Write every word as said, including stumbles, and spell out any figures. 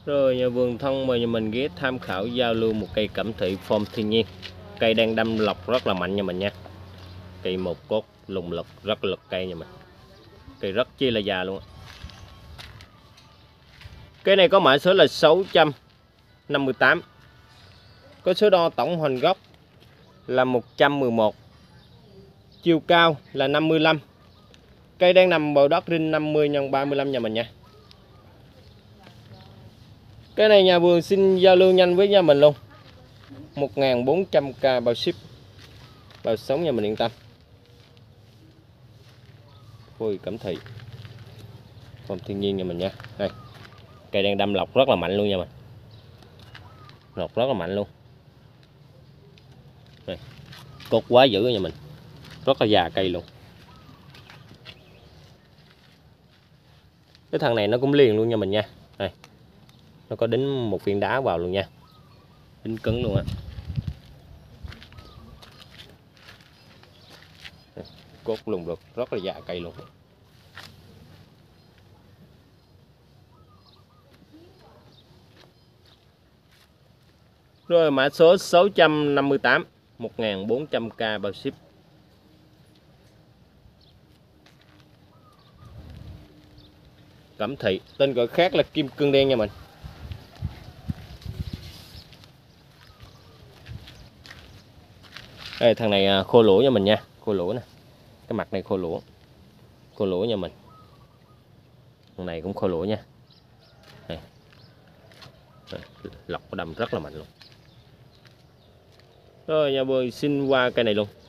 Rồi nhà vườn thân mời nhà mình ghé tham khảo giao lưu một cây cẩm thị form thiên nhiên. Cây đang đâm lọc rất là mạnh nha mình nha. Cây một cốt lùng lực rất lực cây nha mình. Cây rất chi là già luôn. Cây này có mã số là sáu trăm năm mươi tám. Có số đo tổng hoành gốc là một trăm mười một. Chiều cao là năm mươi lăm. Cây đang nằm bầu đất rin năm mươi nhân ba mươi lăm nhà mình nha. Cái này nhà vườn xin giao lưu nhanh với nhà mình luôn. một nghìn bốn trăm k bao ship. Bao sống nhà mình yên tâm. Ôi cẩm thị form thiên nhiên nhà mình nha. Đây. Cây đang đâm lọc rất là mạnh luôn nha mình. Lọc rất là mạnh luôn. Đây. Cốt quá dữ nha mình. Rất là già cây luôn. Cái thằng này nó cũng liền luôn nha mình nha. Đây. Nó có đính một viên đá vào luôn nha. Đính cứng luôn á. Cốt lùng được rất là già cây luôn. Rồi mã số sáu trăm năm mươi tám, một nghìn bốn trăm k bao ship. Cẩm thị, tên gọi khác là kim cương đen nha mình. Đây thằng này khô lũa nha mình nha, khô lũa nè. Cái mặt này khô lũa. Khô lũa nha mình. Thằng này cũng khô lũa nha. Đây. Lọc đâm rất là mạnh luôn. Rồi nhà vườn xin qua cây này luôn.